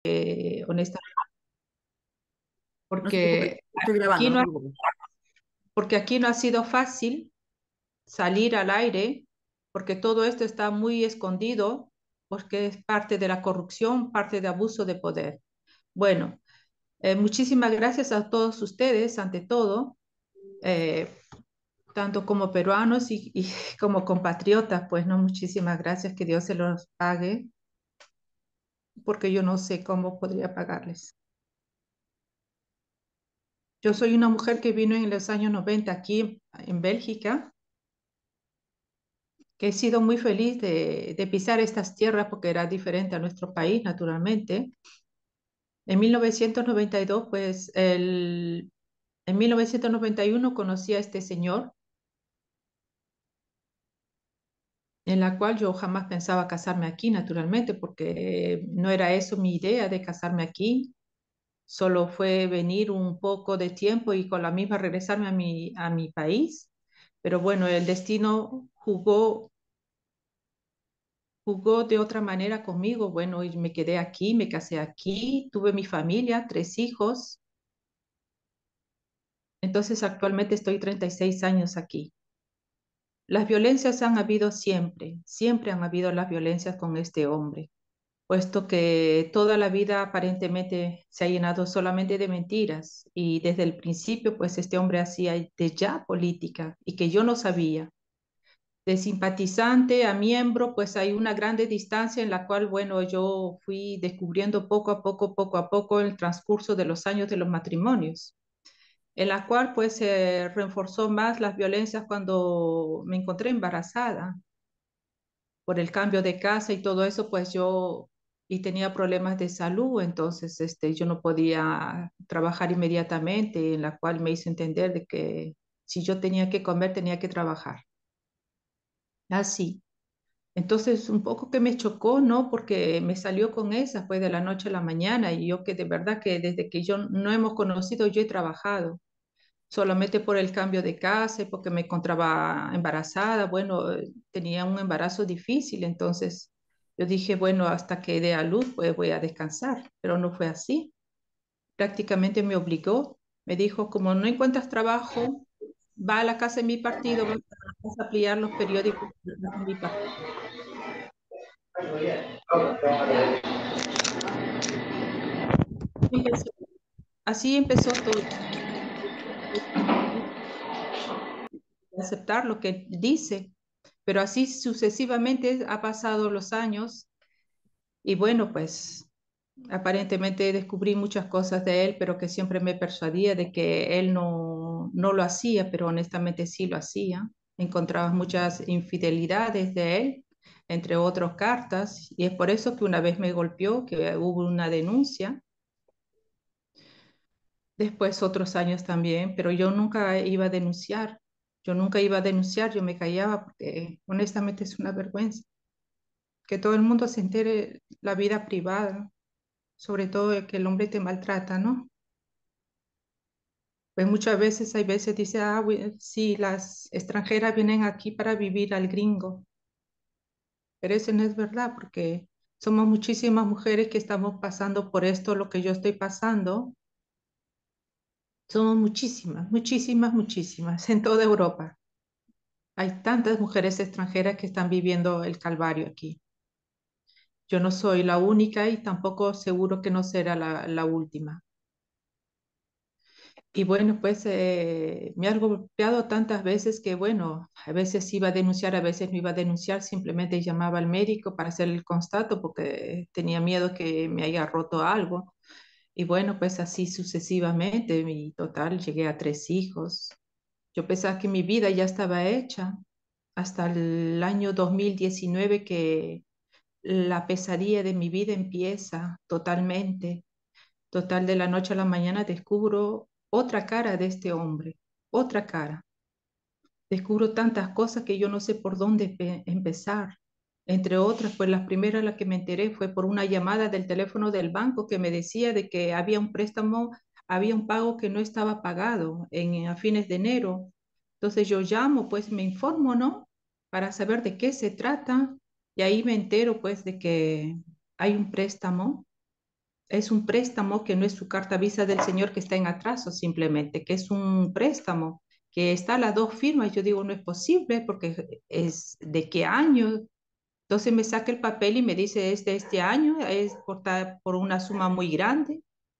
honestamente, No se preocupe, porque estoy aquí grabando, no no, se preocupe. porque aquí no ha sido fácil salir al aire, porque todo esto está muy escondido, porque es parte de la corrupción, parte de abuso de poder. Bueno, muchísimas gracias a todos ustedes, ante todo, eh, tanto como peruanos y como compatriotas, pues no, muchísimas gracias, que Dios se los pague, porque yo no sé cómo podría pagarles. Yo soy una mujer que vino en los años 90 aquí en Bélgica, que he sido muy feliz de pisar estas tierras porque era diferente a nuestro país, naturalmente. En 1992, pues en 1991 conocí a este señor, en la cual yo jamás pensaba casarme aquí, naturalmente, porque no era eso mi idea de casarme aquí. Solo fue venir un poco de tiempo y con la misma regresarme a mi país. Pero bueno, el destino jugó de otra manera conmigo. Bueno, y me quedé aquí, me casé aquí, tuve mi familia, 3 hijos. Entonces actualmente estoy 36 años aquí. Las violencias han habido siempre, siempre han habido las violencias con este hombre, puesto que toda la vida aparentemente se ha llenado solamente de mentiras y desde el principio pues este hombre hacía de ya política y que yo no sabía. De simpatizante a miembro pues hay una grande distancia en la cual bueno yo fui descubriendo poco a poco el transcurso de los años de los matrimonios, en la cual pues se reforzó más las violencias cuando me encontré embarazada por el cambio de casa y todo eso, pues yo y tenía problemas de salud, entonces yo no podía trabajar inmediatamente, en la cual me hizo entender de que si yo tenía que comer, tenía que trabajar. Así. Entonces, un poco que me chocó, ¿no? Porque me salió con esa, pues de la noche a la mañana, y yo que de verdad que desde que yo no hemos conocido, yo he trabajado solamente por el cambio de casa y porque me encontraba embarazada. Bueno, tenía un embarazo difícil, entonces yo dije, bueno, hasta que dé a luz, pues voy a descansar, pero no fue así. Prácticamente me obligó, me dijo, como no encuentras trabajo, va a la casa de mi partido, vas a ampliar los periódicos de la casa de mi partido. Empezó- Así empezó todo. Aceptar lo que dice, pero así sucesivamente ha pasado los años. Y bueno, pues aparentemente descubrí muchas cosas de él, pero que siempre me persuadía de que él no lo hacía, pero honestamente sí lo hacía. Encontraba muchas infidelidades de él, entre otras cartas, y es por eso que una vez me golpeó, que hubo una denuncia. Después otros años también, pero yo nunca iba a denunciar. Yo nunca iba a denunciar, yo me callaba porque honestamente es una vergüenza que todo el mundo se entere la vida privada, sobre todo el que el hombre te maltrata, ¿no? Pues muchas veces, hay veces dice, ah, sí, las extranjeras vienen aquí para vivir al gringo, pero eso no es verdad porque somos muchísimas mujeres que estamos pasando por esto, lo que yo estoy pasando. Somos muchísimas, muchísimas, muchísimas en toda Europa. Hay tantas mujeres extranjeras que están viviendo el calvario aquí. Yo no soy la única y tampoco seguro que no será la última. Y bueno, pues me ha golpeado tantas veces que, bueno, a veces iba a denunciar, a veces no iba a denunciar, simplemente llamaba al médico para hacer el constato porque tenía miedo que me haya roto algo. Y bueno, pues así sucesivamente, y total, llegué a 3 hijos. Yo pensaba que mi vida ya estaba hecha hasta el año 2019 que la pesadilla de mi vida empieza totalmente. Total, de la noche a la mañana descubro otra cara de este hombre, otra cara. Descubro tantas cosas que yo no sé por dónde empezar. Entre otras, pues la primera a la que me enteré fue por una llamada del teléfono del banco que me decía de que había un préstamo, había un pago que no estaba pagado a fines de enero. Entonces yo llamo, pues me informo, ¿no? Para saber de qué se trata y ahí me entero, pues, de que hay un préstamo Es un préstamo que no es su carta visa del señor que está en atraso simplemente, que es un préstamo que está a las dos firmas. Yo digo, no es posible porque es de qué año. Entonces me saca el papel y me dice, es de este año, es por una suma muy grande,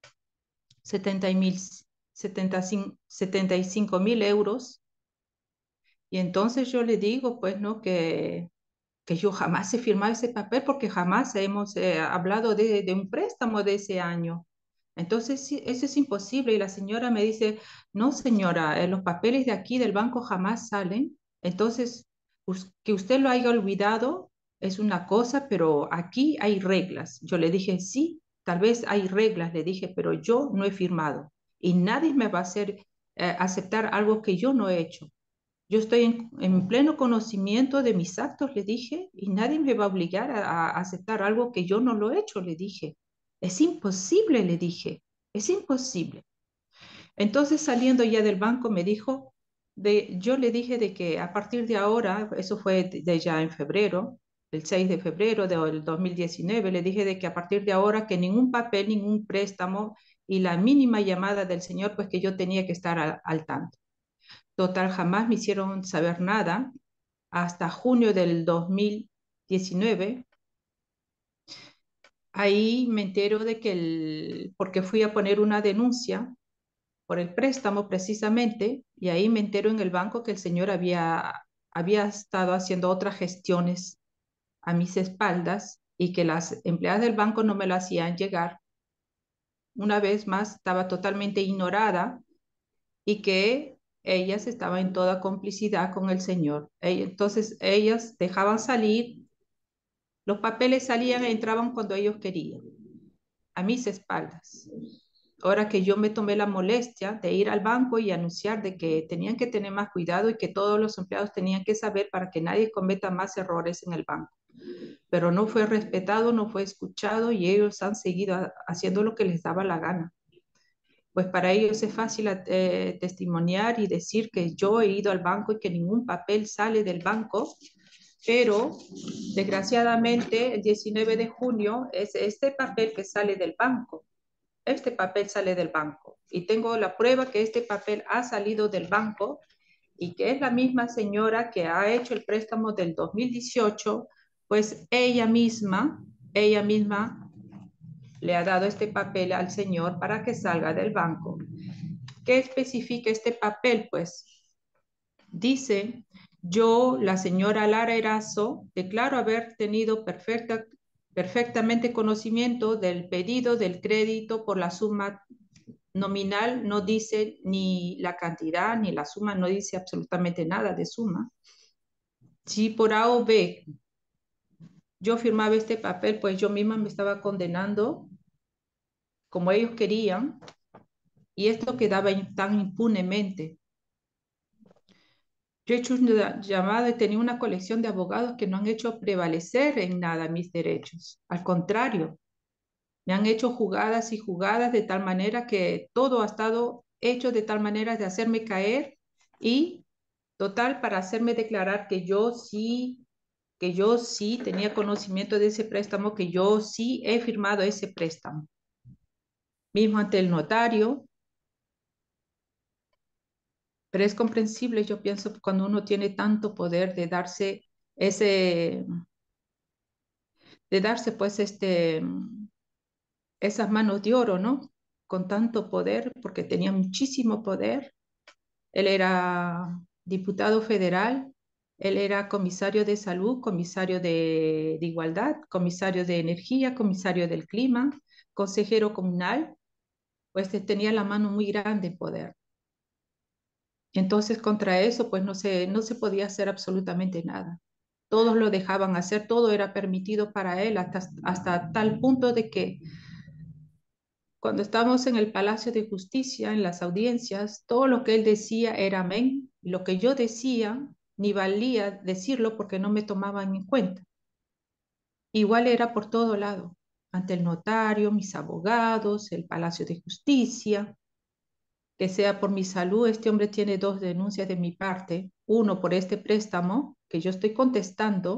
75.000 euros. Y entonces yo le digo, pues, ¿no? Que yo jamás he firmado ese papel porque jamás hemos hablado de un préstamo de ese año. Entonces, sí, eso es imposible. Y la señora me dice, no, señora, los papeles de aquí del banco jamás salen. Entonces, que usted lo haya olvidado es una cosa, pero aquí hay reglas. Yo le dije, sí, tal vez hay reglas, le dije, pero yo no he firmado y nadie me va a hacer aceptar algo que yo no he hecho. Yo estoy en pleno conocimiento de mis actos, le dije, y nadie me va a obligar a aceptar algo que yo no lo he hecho, le dije. Es imposible, le dije, es imposible. Entonces, saliendo ya del banco, me dijo, yo le dije de que a partir de ahora, eso fue de ya en febrero, el 6 de febrero del 2019, le dije de que a partir de ahora que ningún papel, ningún préstamo y la mínima llamada del señor, pues que yo tenía que estar al tanto. Total, jamás me hicieron saber nada hasta junio del 2019. Ahí me entero de que porque fui a poner una denuncia por el préstamo precisamente, y ahí me entero en el banco que el señor había estado haciendo otras gestiones a mis espaldas y que las empleadas del banco no me lo hacían llegar. Una vez más, estaba totalmente ignorada y que ellas estaban en toda complicidad con el señor. Entonces, ellas dejaban salir, los papeles salían e entraban cuando ellos querían, a mis espaldas. Ahora que yo me tomé la molestia de ir al banco y anunciar de que tenían que tener más cuidado y que todos los empleados tenían que saber para que nadie cometa más errores en el banco. Pero no fue respetado, no fue escuchado y ellos han seguido haciendo lo que les daba la gana. Pues para ellos es fácil testimoniar y decir que yo he ido al banco y que ningún papel sale del banco, pero desgraciadamente el 19 de junio es este papel que sale del banco. Este papel sale del banco y tengo la prueba que este papel ha salido del banco y que es la misma señora que ha hecho el préstamo del 2018, pues ella misma le ha dado este papel al señor para que salga del banco. ¿Qué especifica este papel? Pues dice, yo, la señora Lara Erazo, declaro haber tenido perfectamente conocimiento del pedido del crédito por la suma nominal, no dice ni la cantidad ni la suma, no dice absolutamente nada de suma. Si por A o B yo firmaba este papel, pues yo misma me estaba condenando como ellos querían y esto quedaba tan impunemente. Yo he hecho una llamada y tenía una colección de abogados que no han hecho prevalecer en nada mis derechos. Al contrario, me han hecho jugadas y jugadas de tal manera que todo ha estado hecho de tal manera de hacerme caer y total para hacerme declarar que yo sí tenía conocimiento de ese préstamo, que yo sí he firmado ese préstamo. Mismo ante el notario, pero es comprensible, yo pienso, cuando uno tiene tanto poder ese, de darse pues esas manos de oro, ¿no? Con tanto poder, porque tenía muchísimo poder. Él era diputado federal, él era comisario de salud, comisario de igualdad, comisario de energía, comisario del clima, consejero comunal, pues tenía la mano muy grande en poder. Entonces, contra eso, pues no se podía hacer absolutamente nada. Todos lo dejaban hacer, todo era permitido para él, hasta tal punto de que cuando estábamos en el Palacio de Justicia, en las audiencias, todo lo que él decía era amén. Lo que yo decía, ni valía decirlo porque no me tomaban en cuenta. Igual era por todo lado, ante el notario, mis abogados, el Palacio de Justicia, que sea por mi salud. Este hombre tiene dos denuncias de mi parte. Uno por este préstamo que yo estoy contestando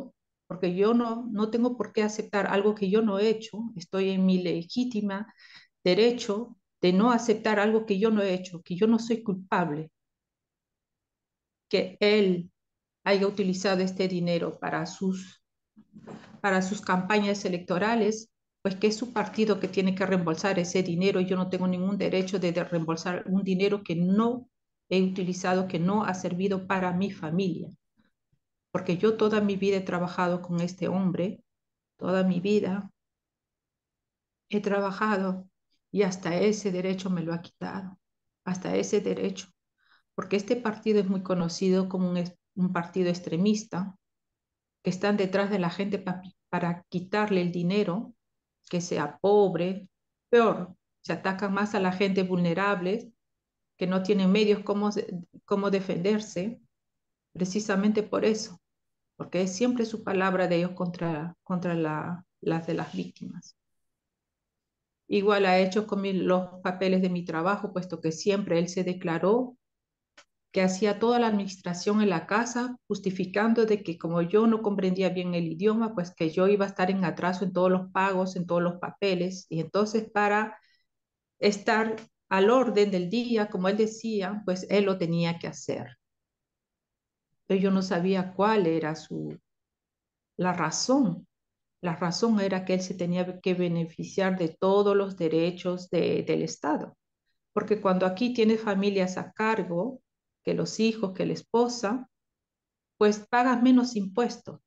porque yo no tengo por qué aceptar algo que yo no he hecho. Estoy en mi legítima derecho de no aceptar algo que yo no he hecho, que yo no soy culpable, que él haya utilizado este dinero para sus campañas electorales, pues que es su partido que tiene que reembolsar ese dinero. Yo no tengo ningún derecho de reembolsar un dinero que no he utilizado, que no ha servido para mi familia, porque yo toda mi vida he trabajado con este hombre, toda mi vida he trabajado y hasta ese derecho me lo ha quitado, hasta ese derecho, porque este partido es muy conocido como un partido extremista, que están detrás de la gente para quitarle el dinero, que sea pobre, peor, se atacan más a la gente vulnerable, que no tienen medios cómo defenderse, precisamente por eso, porque es siempre su palabra de ellos contra las de las víctimas. Igual ha hecho con los papeles de mi trabajo, puesto que siempre él se declaró que hacía toda la administración en la casa, justificando de que como yo no comprendía bien el idioma, pues que yo iba a estar en atraso en todos los pagos, en todos los papeles, y entonces para estar al orden del día, como él decía, pues él lo tenía que hacer. Pero yo no sabía cuál era la razón. La razón era que él se tenía que beneficiar de todos los derechos del Estado. Porque cuando aquí tienes familias a cargo, que los hijos, que la esposa, pues pagas menos impuestos.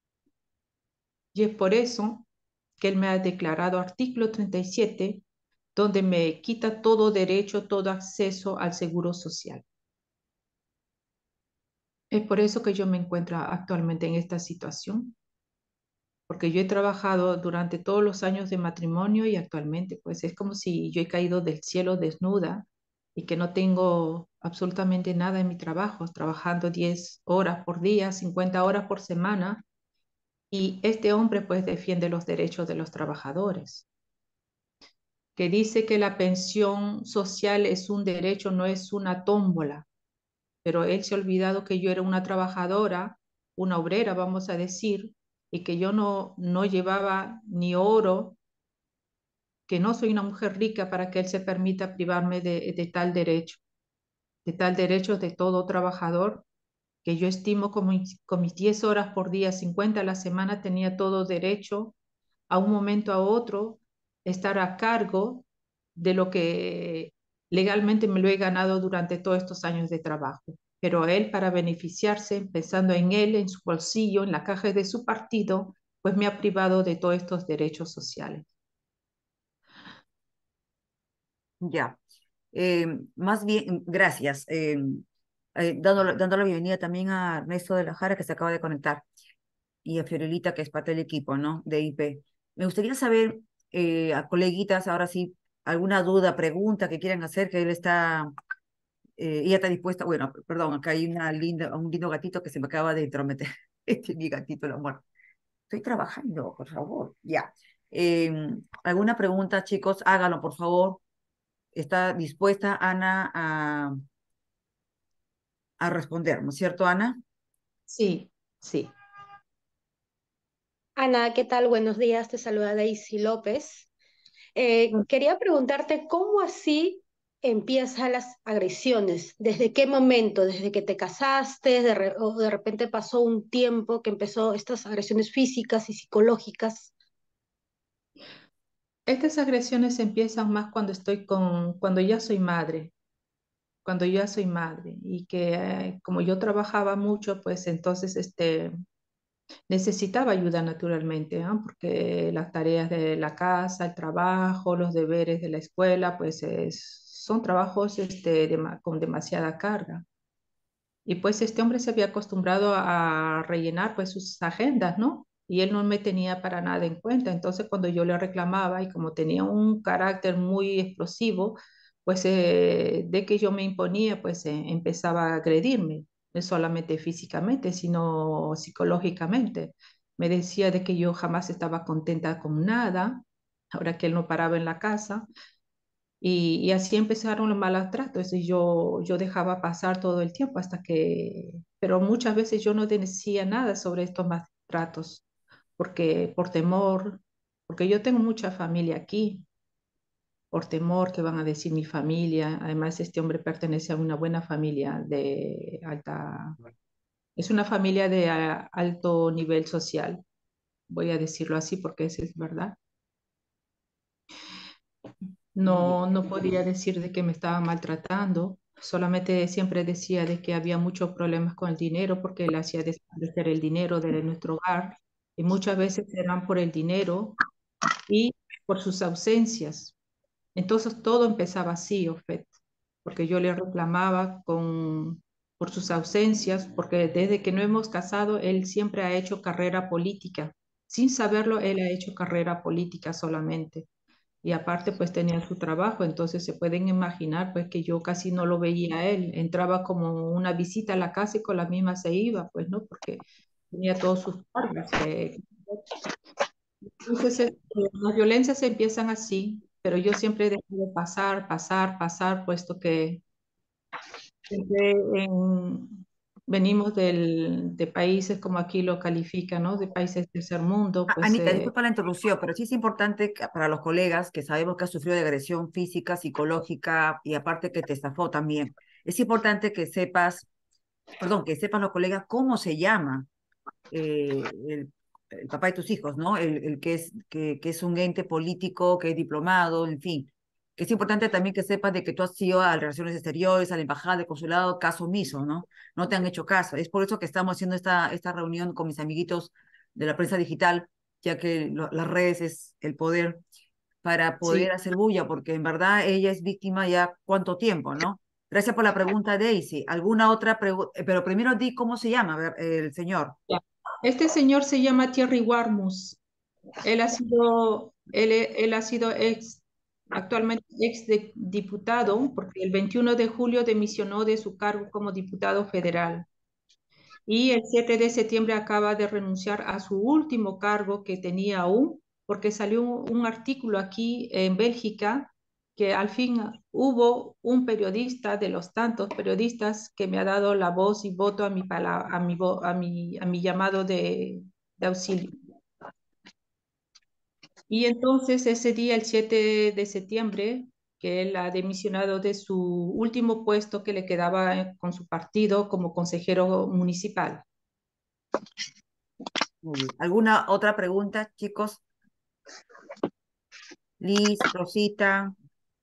Y es por eso que él me ha declarado artículo 37, donde me quita todo derecho, todo acceso al seguro social. Es por eso que yo me encuentro actualmente en esta situación, porque yo he trabajado durante todos los años de matrimonio y actualmente pues es como si yo he caído del cielo desnuda y que no tengo absolutamente nada en mi trabajo, trabajando 10 horas por día, 50 horas por semana, y este hombre pues defiende los derechos de los trabajadores, que dice que la pensión social es un derecho, no es una tómbola, pero él se ha olvidado que yo era una trabajadora, una obrera, vamos a decir, y que yo no llevaba ni oro, que no soy una mujer rica para que él se permita privarme de tal derecho de todo trabajador, que yo estimo con mis 10 horas por día, 50 a la semana, tenía todo derecho a un momento a otro estar a cargo de lo que legalmente me lo he ganado durante todos estos años de trabajo. Pero él, para beneficiarse, pensando en él, en su bolsillo, en la caja de su partido, pues me ha privado de todos estos derechos sociales. Ya. Más bien, gracias. Dando la bienvenida también a Ernesto de la Jara, que se acaba de conectar, y a Fiorelita, que es parte del equipo, ¿no? De IP. Me gustaría saber, a coleguitas, ahora sí, alguna duda, pregunta que quieran hacer, que él está, ella está dispuesta. Bueno, perdón, acá hay un lindo gatito que se me acaba de entrometer. Este es mi gatito, el amor. Estoy trabajando, por favor. Ya. Eh, ¿Alguna pregunta, chicos? Háganlo, por favor. Está dispuesta Ana a responder, ¿no es cierto, Ana? Sí, sí. Ana, ¿qué tal? Buenos días, te saluda Daisy López. Quería preguntarte cómo así empiezan las agresiones, ¿desde qué momento? ¿Desde que te casaste? ¿O de repente pasó un tiempo que empezó estas agresiones físicas y psicológicas? Estas agresiones empiezan más cuando ya soy madre, cuando ya soy madre y que como yo trabajaba mucho, pues entonces necesitaba ayuda naturalmente, ¿no? Porque las tareas de la casa, el trabajo, los deberes de la escuela, pues son trabajos con demasiada carga. Y pues este hombre se había acostumbrado a rellenar pues sus agendas, ¿no? Y él no me tenía para nada en cuenta. Entonces cuando yo le reclamaba y como tenía un carácter muy explosivo, pues de que yo me imponía, pues empezaba a agredirme, no solamente físicamente, sino psicológicamente. Me decía de que yo jamás estaba contenta con nada, ahora que él no paraba en la casa, y así empezaron los malos tratos y yo dejaba pasar todo el tiempo hasta que, pero muchas veces yo no decía nada sobre estos malos tratos. porque por temor, porque yo tengo mucha familia aquí, por temor que van a decir mi familia. Además, este hombre pertenece a una buena familia de alta, es una familia de alto nivel social, voy a decirlo así porque eso es verdad. Ya. No podía decir de que me estaba maltratando, solamente siempre decía de que había muchos problemas con el dinero porque él hacía desaparecer el dinero de nuestro hogar y muchas veces eran por el dinero y por sus ausencias. Entonces todo empezaba así, Ofet, porque yo le reclamaba por sus ausencias, porque desde que no hemos casado, él siempre ha hecho carrera política. Sin saberlo, él ha hecho carrera política solamente. Y aparte, pues tenía su trabajo, entonces se pueden imaginar, pues que yo casi no lo veía a él. Entraba como una visita a la casa y con la misma se iba, pues, ¿no? Porque tenía todos sus cargas. Entonces, las violencias empiezan así, pero yo siempre he dejado pasar, pasar, pasar, puesto que siempre venimos de países como aquí lo califican, ¿no? De países del tercer mundo, pues Anita, disculpa la interrupción, pero sí es importante para los colegas que sabemos que has sufrido de agresión física, psicológica y aparte que te estafó también. Es importante que sepas, perdón, que sepan los colegas cómo se llama el papá de tus hijos, ¿no? El que es un ente político, que es diplomado, en fin. Que es importante también que sepas de que tú has ido a Relaciones Exteriores, a la embajada, al consulado, caso omiso, ¿no? No te han hecho caso. Es por eso que estamos haciendo esta reunión con mis amiguitos de la prensa digital, ya que las redes es el poder para poder sí. hacer bulla, porque en verdad ella es víctima ya cuánto tiempo, ¿no? Gracias por la pregunta, Daisy. ¿Alguna otra pregunta? Pero primero di cómo se llama a ver, el señor. Ya. Este señor se llama Thierry Warmus. Él ha sido actualmente diputado, porque el 21 de julio demisionó de su cargo como diputado federal. Y el 7 de septiembre acaba de renunciar a su último cargo que tenía aún, porque salió un artículo aquí en Bélgica que al fin hubo un periodista de los tantos periodistas que me ha dado la voz y voto a mi llamado de auxilio. Y entonces ese día, el 7 de septiembre, que él ha demisionado de su último puesto que le quedaba con su partido como consejero municipal. Muy bien. ¿Alguna otra pregunta, chicos? Liz, Rosita.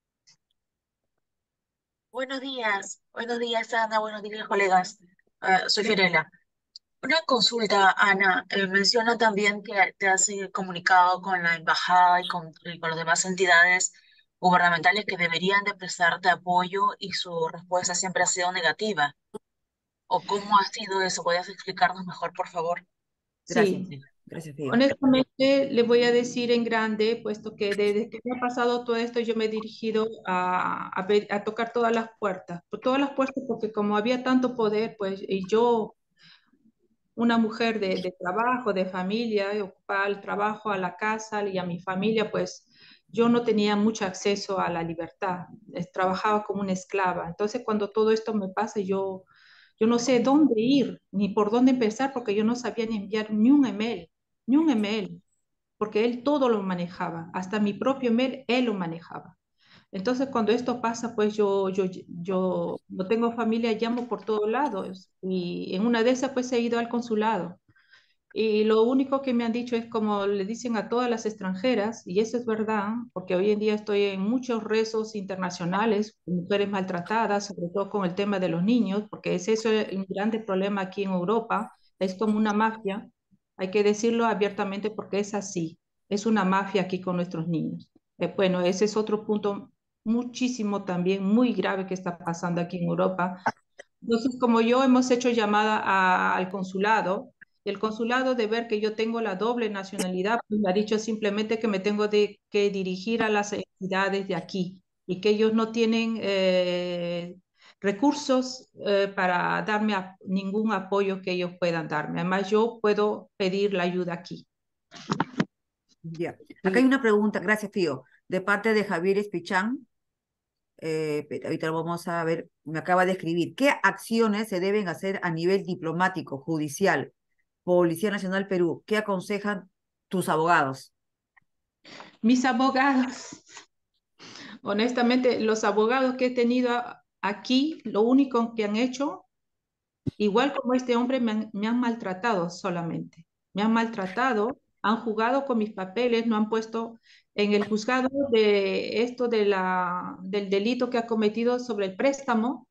Buenos días Ana, buenos días colegas. Soy Fiorella. Una consulta, Ana. Menciona también que te has comunicado con la embajada y con las demás entidades gubernamentales que deberían de prestarte apoyo y su respuesta siempre ha sido negativa. ¿O cómo ha sido eso? ¿Podrías explicarnos mejor, por favor? Gracias. Sí, Gracias, Fío. honestamente le voy a decir en grande, puesto que desde que me ha pasado todo esto, yo me he dirigido a tocar todas las puertas, por todas las puertas, porque como había tanto poder, pues, y yo, una mujer de trabajo, de familia, y ocupaba el trabajo, a la casa y a mi familia, pues yo no tenía mucho acceso a la libertad, trabajaba como una esclava. Entonces, cuando todo esto me pasa, yo no sé dónde ir, ni por dónde empezar, porque yo no sabía ni enviar ni un email, porque él todo lo manejaba, hasta mi propio email, él lo manejaba. Entonces, cuando esto pasa, pues yo no tengo familia, llamo por todos lados y en una de esas, pues he ido al consulado. Y lo único que me han dicho es como le dicen a todas las extranjeras, y eso es verdad, porque hoy en día estoy en muchos rezos internacionales, con mujeres maltratadas, sobre todo con el tema de los niños, porque es eso un grande problema aquí en Europa, es como una mafia, hay que decirlo abiertamente porque es así, es una mafia aquí con nuestros niños. Bueno, ese es otro punto muchísimo también, muy grave que está pasando aquí en Europa. Entonces, como yo hemos hecho llamada al consulado, y el consulado de ver que yo tengo la doble nacionalidad, pues me ha dicho simplemente que me tengo que dirigir a las entidades de aquí y que ellos no tienen recursos para darme ningún apoyo que ellos puedan darme. Además, yo puedo pedir la ayuda aquí. Ya. Acá hay Y una pregunta, gracias, Fío, de parte de Javier Espichán. Ahorita lo vamos a ver, me acaba de escribir. ¿Qué acciones se deben hacer a nivel diplomático, judicial, Policía Nacional Perú? ¿Qué aconsejan tus abogados. Mis abogados, honestamente, los abogados que he tenido aquí, lo único que han hecho, igual como este hombre, me han maltratado solamente. Me han maltratado, han jugado con mis papeles, no han puesto en el juzgado de esto del delito que ha cometido sobre el préstamo.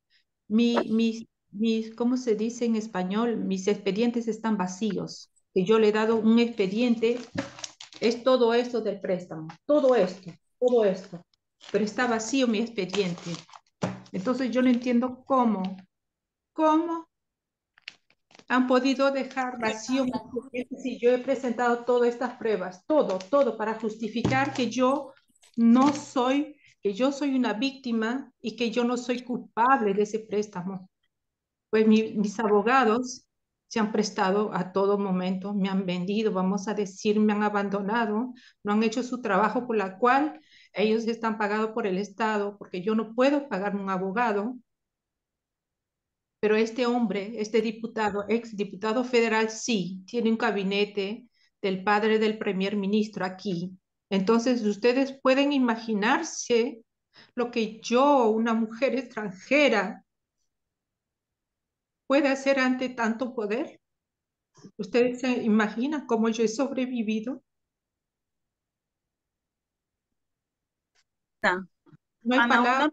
¿Cómo se dice en español? Mis expedientes están vacíos. Que yo le he dado un expediente, es todo esto del préstamo, todo esto. Pero está vacío mi expediente. Entonces yo no entiendo cómo han podido dejar vacío mi expediente si yo he presentado todas estas pruebas, todo para justificar que yo no soy, que yo soy una víctima y que yo no soy culpable de ese préstamo. Pues mis abogados se han prestado a todo momento, me han vendido, vamos a decir, me han abandonado, no han hecho su trabajo por la cual ellos están pagados por el Estado, porque yo no puedo pagarme un abogado, pero este hombre, este diputado, ex diputado federal, sí, tiene un gabinete del padre del primer ministro aquí. Entonces, ustedes pueden imaginarse lo que yo, una mujer extranjera, puede hacer ante tanto poder. ¿Ustedes se imaginan cómo yo he sobrevivido? Ana, No hay Ana, palabras.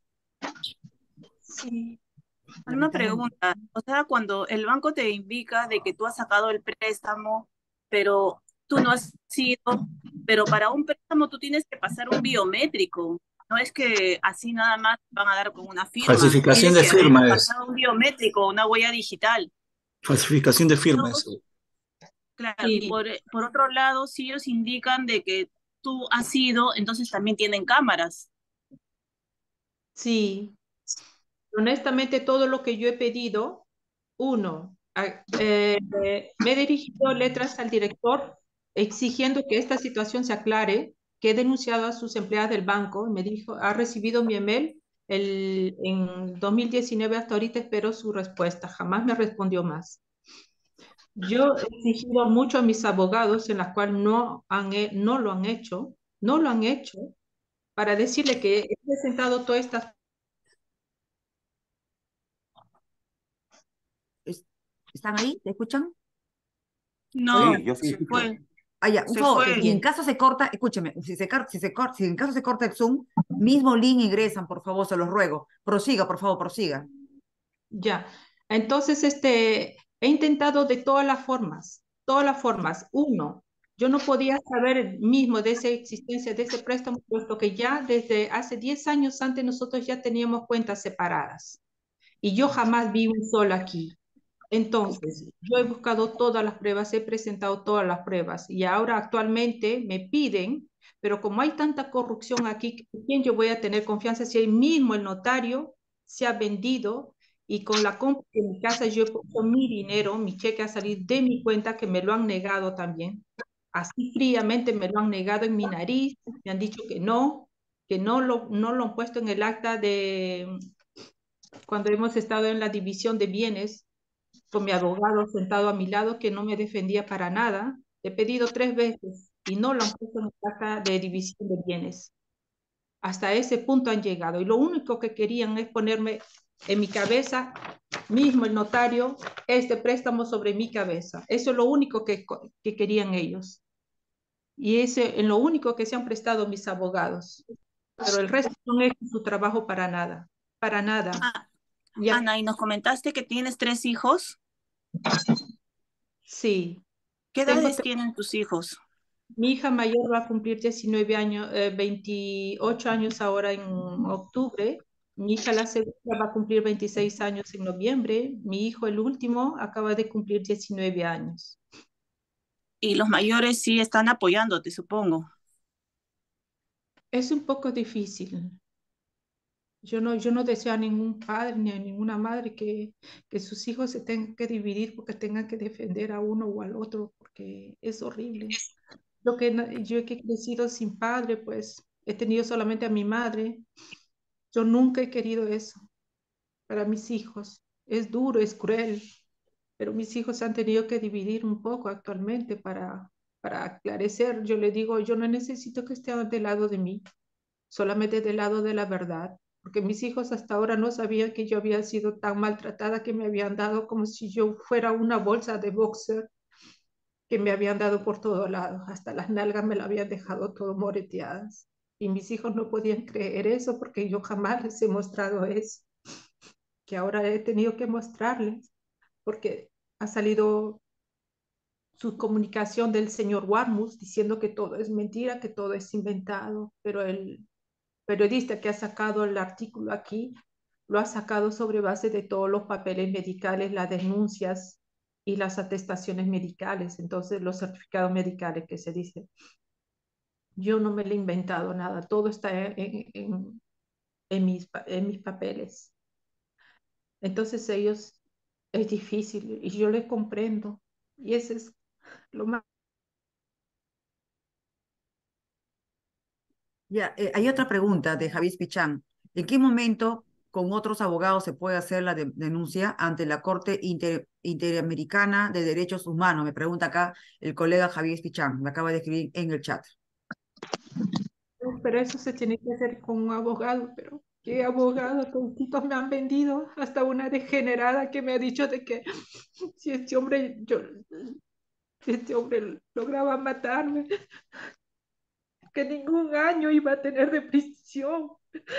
Sí, una Permítame. pregunta. O sea, cuando el banco te indica de que tú has sacado el préstamo, pero tú no has sido, pero para un préstamo tú tienes que pasar un biométrico. No es que así nada más te van a dar con una firma. Falsificación Tienes de que haber firma es. pasado un biométrico, una huella digital. Falsificación de firma Luego, es. claro, y sí, por otro lado, si ellos indican de que tú has sido, entonces también tienen cámaras. sí. Honestamente, todo lo que yo he pedido, uno, me he dirigido letras al director exigiendo que esta situación se aclare, que he denunciado a sus empleadas del banco, y me dijo, ha recibido mi email en 2019, hasta ahorita espero su respuesta, jamás me respondió más. Yo he exigido mucho a mis abogados, en las cuales no lo han hecho, no lo han hecho, para decirle que he presentado todas estas. ¿Es- ¿Están ahí? ¿Te escuchan? No, ¿Oye? Sí, yo sí se escucho. fue, Ah, ya, un se favor, fue. si en Bien, caso se corta, escúcheme, si en caso se corta el Zoom, mismo link ingresan, por favor, se los ruego. Prosiga, por favor, prosiga. ya. Entonces, he intentado de todas las formas, todas las formas. Uno, yo no podía saber mismo de esa existencia de ese préstamo, puesto que ya desde hace 10 años antes nosotros ya teníamos cuentas separadas y yo jamás vi un sol aquí. Entonces, yo he buscado todas las pruebas, he presentado todas las pruebas y ahora actualmente me piden, pero como hay tanta corrupción aquí, ¿quién yo voy a tener confianza si ahí mismo el notario se ha vendido y con la compra de mi casa yo he puesto mi dinero, mi cheque a salir de mi cuenta que me lo han negado también? Así fríamente me lo han negado en mi nariz, me han dicho que no lo han puesto en el acta de cuando hemos estado en la división de bienes con mi abogado sentado a mi lado que no me defendía para nada. He pedido 3 veces y no lo han puesto en la caja de división de bienes. Hasta ese punto han llegado y lo único que querían es ponerme en mi cabeza, mismo el notario, este préstamo sobre mi cabeza. Eso es lo único que querían ellos. Y ese es lo único que se han prestado mis abogados. Pero el resto no es su trabajo para nada, para nada. Ah, Ya, Ana, y nos comentaste que tienes 3 hijos. sí. ¿Qué Tengo edades tienen tus hijos? Mi hija mayor va a cumplir 19 años, 28 años ahora en octubre. Mi hija la segunda va a cumplir 26 años en noviembre. Mi hijo, el último, acaba de cumplir 19 años. Y los mayores sí están apoyándote, supongo. Es un poco difícil. Yo no deseo a ningún padre ni a ninguna madre que sus hijos se tengan que dividir porque tengan que defender a uno o al otro, porque es horrible. Yo que he crecido sin padre, pues he tenido solamente a mi madre. Yo nunca he querido eso para mis hijos. Es duro, es cruel, pero mis hijos han tenido que dividir un poco actualmente para aclarecer, yo le digo, yo no necesito que esté del lado de mí, solamente del lado de la verdad, porque mis hijos hasta ahora no sabían que yo había sido tan maltratada, que me habían dado como si yo fuera una bolsa de boxer, que me habían dado por todos lados, hasta las nalgas me la habían dejado todo moreteadas. Y mis hijos no podían creer eso porque yo jamás les he mostrado eso, que ahora he tenido que mostrarles, porque ha salido su comunicación del señor Warmus diciendo que todo es mentira, que todo es inventado, pero el periodista que ha sacado el artículo aquí lo ha sacado sobre base de todos los papeles medicales, las denuncias y las atestaciones medicales, entonces los certificados medicales que se dice. Yo no me lo he inventado nada, todo está en mis papeles. Entonces ellos, es difícil y yo les comprendo. Y ese es lo más. Ya, hay otra pregunta de Javier Pichán. ¿En qué momento con otros abogados se puede hacer la denuncia ante la Corte Interamericana de Derechos Humanos? Me pregunta acá el colega Javier Pichán, me acaba de escribir en el chat. Pero eso se tiene que hacer con un abogado, pero ¿qué abogado? Todos me han vendido, hasta una degenerada que me ha dicho de que si este hombre, si este hombre lograba matarme, que ningún año iba a tener de prisión.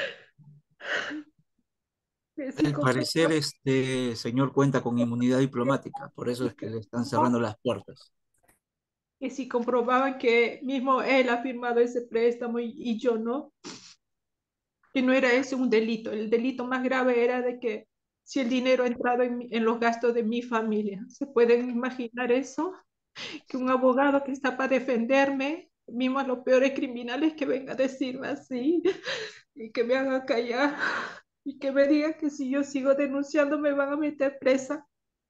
Que si Al parecer, este señor cuenta con inmunidad diplomática, por eso es que le están cerrando las puertas. que si comprobaban que mismo él ha firmado ese préstamo y yo no, que no era ese un delito. El delito más grave era de que si el dinero ha entrado en los gastos de mi familia. ¿Se pueden imaginar eso? Que un abogado que está para defenderme, mismo a los peores criminales, que venga a decirme así y que me haga callar y que me diga que si yo sigo denunciando me van a meter presa.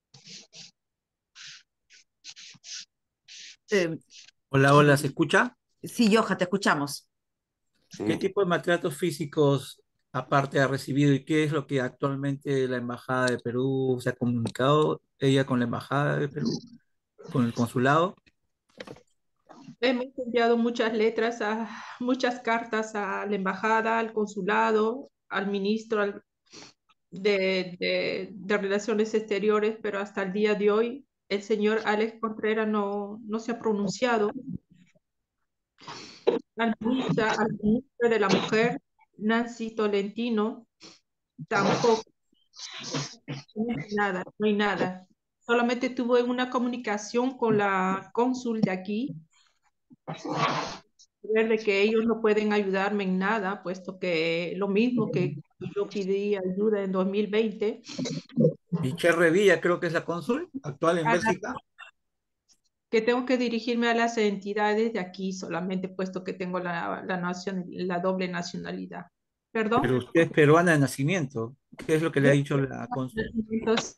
Eh, Hola, hola, ¿se escucha? sí, Joja, te escuchamos. ¿Qué tipo de maltratos físicos aparte ha recibido y qué es lo que actualmente la Embajada de Perú se ha comunicado ella con la Embajada de Perú, con el consulado? Hemos enviado muchas letras, muchas cartas a la embajada, al consulado, al ministro de Relaciones Exteriores, pero hasta el día de hoy el señor Alex Contreras no se ha pronunciado. Al ministro de la Mujer, Nancy Tolentino, tampoco, no hay nada, no hay nada. Solamente tuve una comunicación con la cónsul de aquí, ver de que ellos no pueden ayudarme en nada, puesto que lo mismo que yo pedí ayuda en 2020, Michelle Revilla creo que es la cónsul actual en Bélgica, que tengo que dirigirme a las entidades de aquí solamente, puesto que tengo la doble nacionalidad. ¿Perdón? pero usted es peruana de nacimiento. ¿Qué es lo que le ha dicho la cónsul? Entonces,